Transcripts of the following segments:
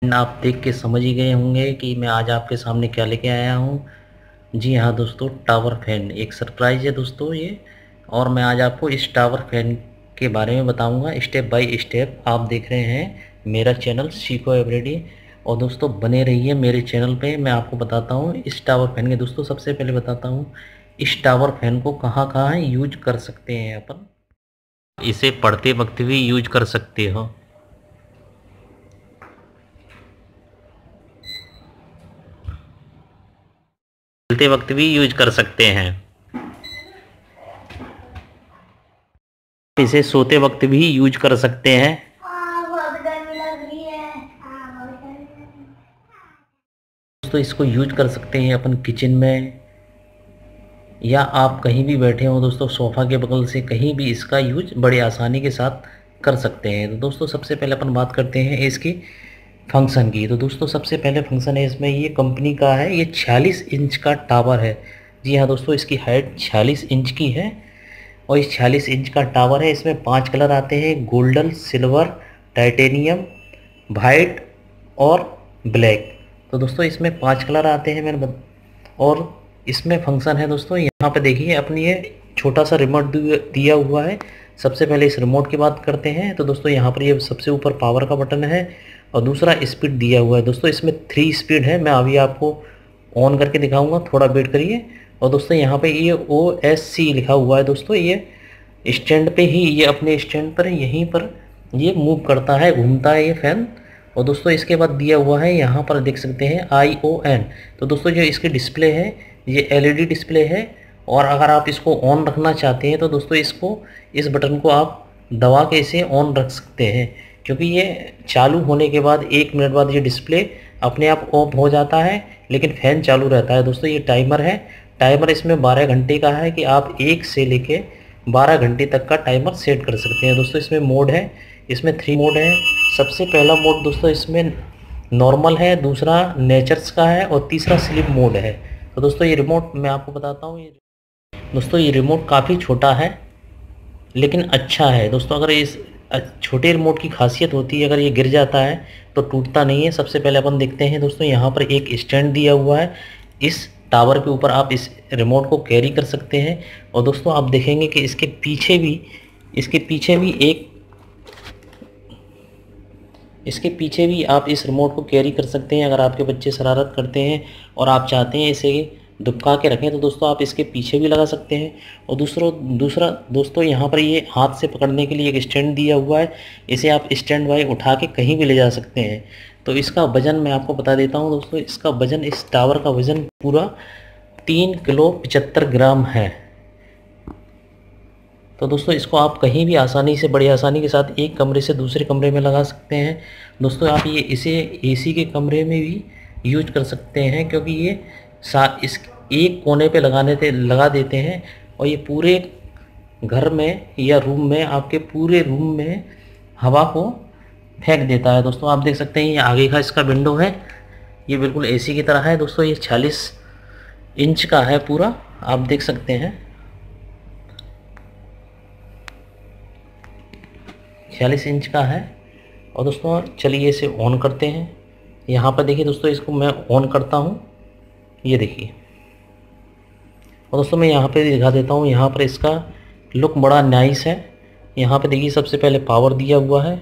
आप देख के समझ ही गए होंगे कि मैं आज आपके सामने क्या लेके आया हूँ। जी हाँ दोस्तों, टावर फैन एक सरप्राइज़ है दोस्तों ये। और मैं आज आपको इस टावर फैन के बारे में बताऊंगा स्टेप बाय स्टेप। आप देख रहे हैं मेरा चैनल सीखो एवरीडे। और दोस्तों बने रहिए मेरे चैनल पे। मैं आपको बताता हूँ इस टावर फैन के। दोस्तों सबसे पहले बताता हूँ इस टावर फैन को कहाँ कहाँ यूज कर सकते हैं अपन। इसे पढ़ते वक्त भी यूज कर सकते हो, चलते वक्त भी यूज कर सकते हैं, इसे सोते वक्त भी यूज कर सकते हैं। बहुत गर्मी लग रही है। दोस्तों इसको यूज कर सकते हैं अपन किचन में, या आप कहीं भी बैठे हो दोस्तों सोफ़ा के बगल से कहीं भी इसका यूज बड़े आसानी के साथ कर सकते हैं। तो दोस्तों सबसे पहले अपन बात करते हैं इसकी फंक्शन की। तो दोस्तों सबसे पहले फंक्शन है इसमें, ये कंपनी का है, ये 46 इंच का टावर है। जी हाँ दोस्तों, इसकी हाइट 46 इंच की है और इस 46 इंच का टावर है। इसमें 5 कलर आते हैं, गोल्डन, सिल्वर, टाइटेनियम, वाइट और ब्लैक। तो दोस्तों इसमें 5 कलर आते हैं और इसमें फंक्शन है दोस्तों। यहाँ पे देखिए अपनी ये छोटा सा रिमोट दिया हुआ है। सबसे पहले इस रिमोट की बात करते हैं। तो दोस्तों यहाँ पर ये सबसे ऊपर पावर का बटन है और दूसरा स्पीड दिया हुआ है। दोस्तों इसमें 3 स्पीड है, मैं अभी आपको ऑन करके दिखाऊंगा, थोड़ा वेट करिए। और दोस्तों यहाँ पे ये OSC लिखा हुआ है। दोस्तों ये स्टैंड पे ही, ये अपने स्टैंड पर यहीं पर ये मूव करता है, घूमता है ये फैन। और दोस्तों इसके बाद दिया हुआ है, यहाँ पर देख सकते हैं ION। तो दोस्तों जो इसकी डिस्प्ले है ये LED डिस्प्ले है। और अगर आप इसको ऑन रखना चाहते हैं तो दोस्तों इसको, इस बटन को आप दबा के इसे ऑन रख सकते हैं, क्योंकि ये चालू होने के बाद 1 मिनट बाद ये डिस्प्ले अपने आप ऑफ हो जाता है, लेकिन फ़ैन चालू रहता है। दोस्तों ये टाइमर है, टाइमर इसमें 12 घंटे का है कि आप 1 से लेके 12 घंटे तक का टाइमर सेट कर सकते हैं। दोस्तों इसमें मोड है, इसमें 3 मोड है। सबसे पहला मोड दोस्तों इसमें नॉर्मल है, दूसरा नेचर्स का है और तीसरा स्लिप मोड है। तो दोस्तों ये रिमोट मैं आपको बताता हूँ, ये दोस्तों ये रिमोट काफ़ी छोटा है लेकिन अच्छा है। दोस्तों अगर इस छोटे रिमोट की खासियत होती है, अगर ये गिर जाता है तो टूटता नहीं है। सबसे पहले अपन देखते हैं दोस्तों, यहाँ पर एक स्टैंड दिया हुआ है, इस टावर के ऊपर आप इस रिमोट को कैरी कर सकते हैं। और दोस्तों आप देखेंगे कि इसके पीछे भी आप इस रिमोट को कैरी कर सकते हैं। अगर आपके बच्चे शरारत करते हैं और आप चाहते हैं इसे दुबका के रखें तो दोस्तों आप इसके पीछे भी लगा सकते हैं। और दूसरा दोस्तों यहाँ पर ये हाथ से पकड़ने के लिए एक स्टैंड दिया हुआ है, इसे आप स्टैंड बाय उठा के कहीं भी ले जा सकते हैं। तो इसका वज़न मैं आपको बता देता हूँ दोस्तों, इसका वज़न, इस टावर का वज़न पूरा 3 किलो 75 ग्राम है। तो दोस्तों इसको आप कहीं भी आसानी से, बड़ी आसानी के साथ एक कमरे से दूसरे कमरे में लगा सकते हैं। दोस्तों आप इसे AC के कमरे में भी यूज कर सकते हैं, क्योंकि ये इस एक कोने पे लगा देते हैं और ये पूरे घर में या रूम में, आपके पूरे रूम में हवा को फेंक देता है। दोस्तों आप देख सकते हैं ये आगे का इसका विंडो है, ये बिल्कुल AC की तरह है। दोस्तों ये 46 इंच का है पूरा, आप देख सकते हैं 46 इंच का है। और दोस्तों चलिए इसे ऑन करते हैं। यहाँ पर देखिए दोस्तों, इसको मैं ऑन करता हूँ, ये देखिए। और दोस्तों मैं यहाँ पे दिखा देता हूँ, यहाँ पर इसका लुक बड़ा नाइस है। यहाँ पे देखिए सबसे पहले पावर दिया हुआ है,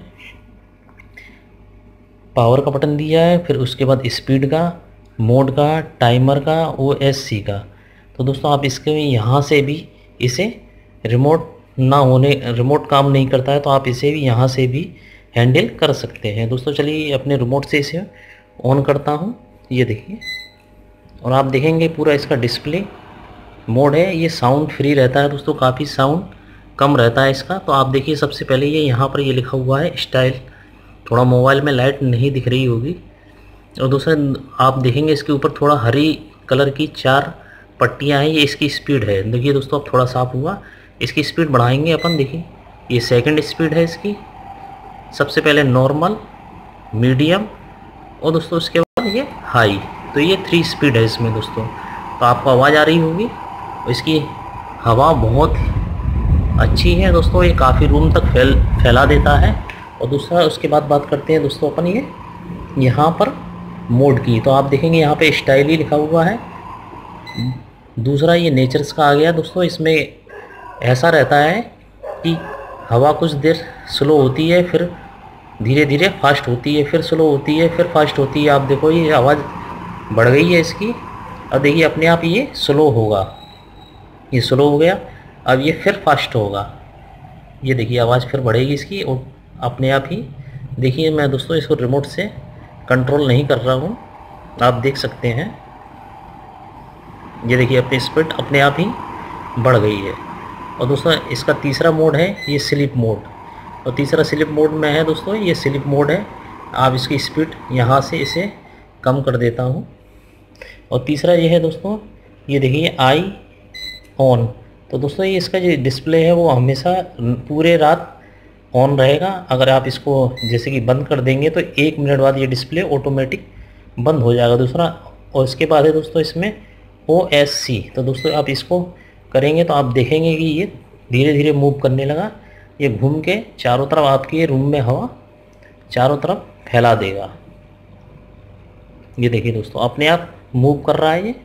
पावर का बटन दिया है, फिर उसके बाद स्पीड का, मोड का, टाइमर का, OSC का। तो दोस्तों आप इसके यहाँ से भी, इसे रिमोट काम नहीं करता है तो आप इसे भी यहाँ से भी हैंडल कर सकते हैं। दोस्तों चलिए अपने रिमोट से इसे ऑन करता हूँ, ये देखिए। और आप देखेंगे पूरा इसका डिस्प्ले मोड है, ये साउंड फ्री रहता है दोस्तों, काफ़ी साउंड कम रहता है इसका। तो आप देखिए सबसे पहले ये यहाँ पर ये लिखा हुआ है स्टाइल, थोड़ा मोबाइल में लाइट नहीं दिख रही होगी। और दूसरा आप देखेंगे इसके ऊपर थोड़ा हरी कलर की 4 पट्टियाँ हैं, ये इसकी स्पीड है। देखिए दोस्तों अब थोड़ा साफ हुआ, इसकी स्पीड बढ़ाएंगे अपन। देखिए ये सेकंड स्पीड है इसकी, सबसे पहले नॉर्मल, मीडियम और दोस्तों उसके बाद ये हाई। तो ये 3 स्पीड है इसमें दोस्तों। तो आपको आवाज़ आ रही होगी, इसकी हवा बहुत अच्छी है दोस्तों, ये काफ़ी रूम तक फैला देता है। और दूसरा उसके बाद बात करते हैं दोस्तों अपन ये यहाँ पर मोड की, तो आप देखेंगे यहाँ पे स्टाइल ही लिखा हुआ है। दूसरा ये नेचर्स का आ गया दोस्तों। इसमें ऐसा रहता है कि हवा कुछ देर स्लो होती है, फिर धीरे धीरे फास्ट होती है, फिर स्लो होती है, फिर फास्ट होती है। आप देखो ये आवाज़ बढ़ गई है इसकी। अब देखिए अपने आप ये स्लो होगा, ये स्लो हो गया। अब ये फिर फास्ट होगा, ये देखिए आवाज़ फिर बढ़ेगी इसकी और अपने आप ही। देखिए मैं दोस्तों इसको रिमोट से कंट्रोल नहीं कर रहा हूँ, आप देख सकते हैं। ये देखिए अपनी स्पीड अपने आप ही बढ़ गई है। और दोस्तों इसका तीसरा मोड है ये स्लीप मोड, और तीसरा स्लीप मोड में है दोस्तों, ये स्लीप मोड है। आप इसकी स्पीड यहाँ से इसे कम कर देता हूँ। और तीसरा ये है दोस्तों, ये देखिए आई ऑन। तो दोस्तों ये इसका जो डिस्प्ले है वो हमेशा पूरे रात ऑन रहेगा। अगर आप इसको जैसे कि बंद कर देंगे तो 1 मिनट बाद ये डिस्प्ले ऑटोमेटिक बंद हो जाएगा दूसरा। और इसके बाद है दोस्तों इसमें OSC। तो दोस्तों आप इसको करेंगे तो आप देखेंगे कि ये धीरे धीरे मूव करने लगा। ये घूम के चारों तरफ आपके रूम में हवा चारों तरफ फैला देगा। ये देखिए दोस्तों अपने आप मूव कर रहा है ये।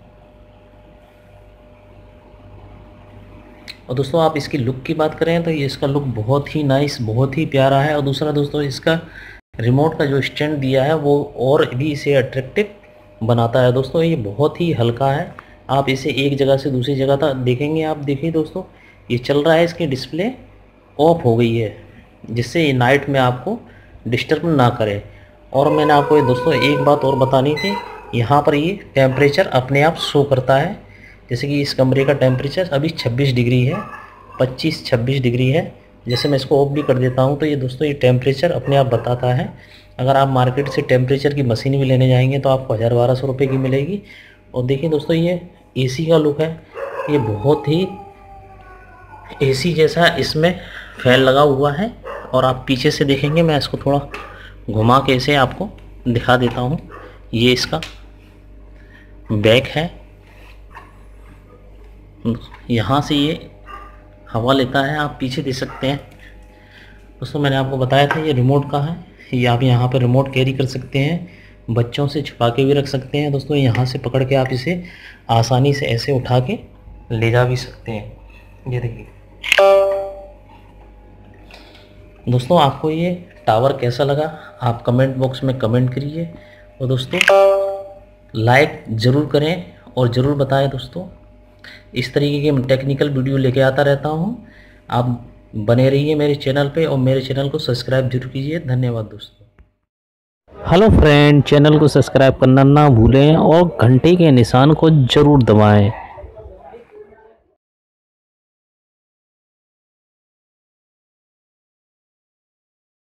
और दोस्तों आप इसकी लुक की बात करें तो ये इसका लुक बहुत ही नाइस, बहुत ही प्यारा है। और दूसरा दोस्तों इसका रिमोट का जो स्टैंड दिया है वो और भी इसे अट्रैक्टिव बनाता है। दोस्तों ये बहुत ही हल्का है, आप इसे एक जगह से दूसरी जगह तक देखेंगे। आप देखिए दोस्तों ये चल रहा है, इसकी डिस्प्ले ऑफ हो गई है जिससे ये नाइट में आपको डिस्टर्ब ना करे। और मैंने आपको ये दोस्तों एक बात और बतानी थी, यहाँ पर ये टेम्परेचर अपने आप शो करता है। जैसे कि इस कमरे का टेम्परेचर अभी 26 डिग्री है, 25-26 डिग्री है। जैसे मैं इसको ऑफ भी कर देता हूँ तो ये दोस्तों ये टेम्परेचर अपने आप बताता है। अगर आप मार्केट से टेम्परेचर की मशीन भी लेने जाएंगे तो आपको 1000-1200 रुपये की मिलेगी। और देखिए दोस्तों ये AC का लुक है, ये बहुत ही AC जैसा इसमें फैन लगा हुआ है। और आप पीछे से देखेंगे, मैं इसको थोड़ा घुमा के इसे आपको दिखा देता हूँ। ये इसका बैक है, यहाँ से ये हवा लेता है, आप पीछे दे सकते हैं। दोस्तों मैंने आपको बताया था ये रिमोट का है, ये आप यहाँ पर रिमोट कैरी कर सकते हैं, बच्चों से छुपा के भी रख सकते हैं। दोस्तों यहाँ से पकड़ के आप इसे आसानी से ऐसे उठा के ले जा भी सकते हैं। ये देखिए दोस्तों आपको ये टावर कैसा लगा आप कमेंट बॉक्स में कमेंट करिए। और दोस्तों लाइक ज़रूर करें और ज़रूर बताएं। दोस्तों इस तरीके के टेक्निकल वीडियो लेके आता रहता हूँ, आप बने रहिए मेरे चैनल पे और मेरे चैनल को सब्सक्राइब जरूर कीजिए। धन्यवाद दोस्तों। हेलो फ्रेंड, चैनल को सब्सक्राइब करना ना भूलें और घंटे के निशान को ज़रूर दबाएं।